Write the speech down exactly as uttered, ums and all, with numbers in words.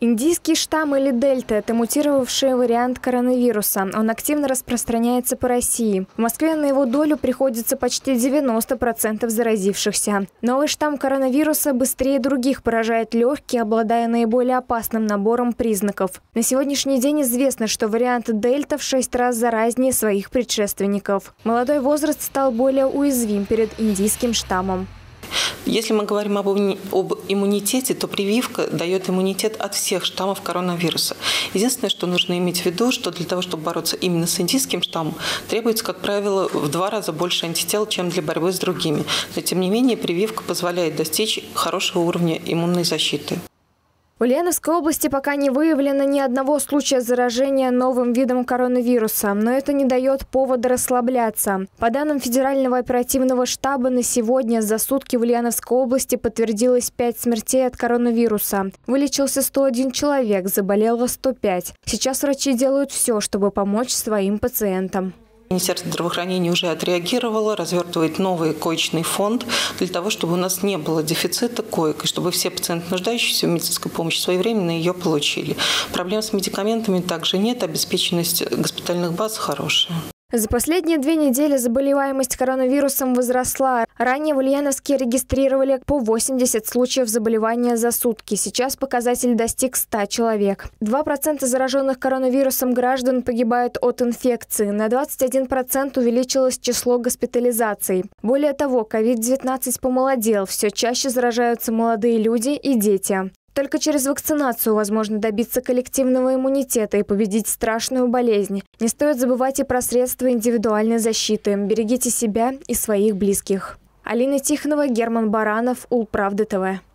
Индийский штамм или дельта – это мутировавший вариант коронавируса. Он активно распространяется по России. В Москве на его долю приходится почти девяносто процентов заразившихся. Новый штамм коронавируса быстрее других поражает легкие, обладая наиболее опасным набором признаков. На сегодняшний день известно, что вариант дельта в шесть раз заразнее своих предшественников. Молодой возраст стал более уязвим перед индийским штаммом. Если мы говорим об, об иммунитете, то прививка дает иммунитет от всех штаммов коронавируса. Единственное, что нужно иметь в виду, что для того, чтобы бороться именно с индийским штаммом, требуется, как правило, в два раза больше антител, чем для борьбы с другими. Но, тем не менее, прививка позволяет достичь хорошего уровня иммунной защиты. В Ульяновской области пока не выявлено ни одного случая заражения новым видом коронавируса, но это не дает повода расслабляться. По данным Федерального оперативного штаба, на сегодня за сутки в Ульяновской области подтвердилось пять смертей от коронавируса. Вылечился сто один человек, заболело сто пять. Сейчас врачи делают все, чтобы помочь своим пациентам. Министерство здравоохранения уже отреагировало, развертывает новый коечный фонд для того, чтобы у нас не было дефицита коек, и чтобы все пациенты, нуждающиеся в медицинской помощи, своевременно ее получили. Проблем с медикаментами также нет, обеспеченность госпитальных баз хорошая. За последние две недели заболеваемость коронавирусом возросла. Ранее в Ульяновске регистрировали по восемьдесят случаев заболевания за сутки. Сейчас показатель достиг ста человек. два процента зараженных коронавирусом граждан погибают от инфекции. На двадцать один процент увеличилось число госпитализаций. Более того, ковид девятнадцать помолодел. Все чаще заражаются молодые люди и дети. Только через вакцинацию возможно добиться коллективного иммунитета и победить страшную болезнь. Не стоит забывать и про средства индивидуальной защиты. Берегите себя и своих близких. Алина Тихонова, Герман Баранов, Улправда ТВ.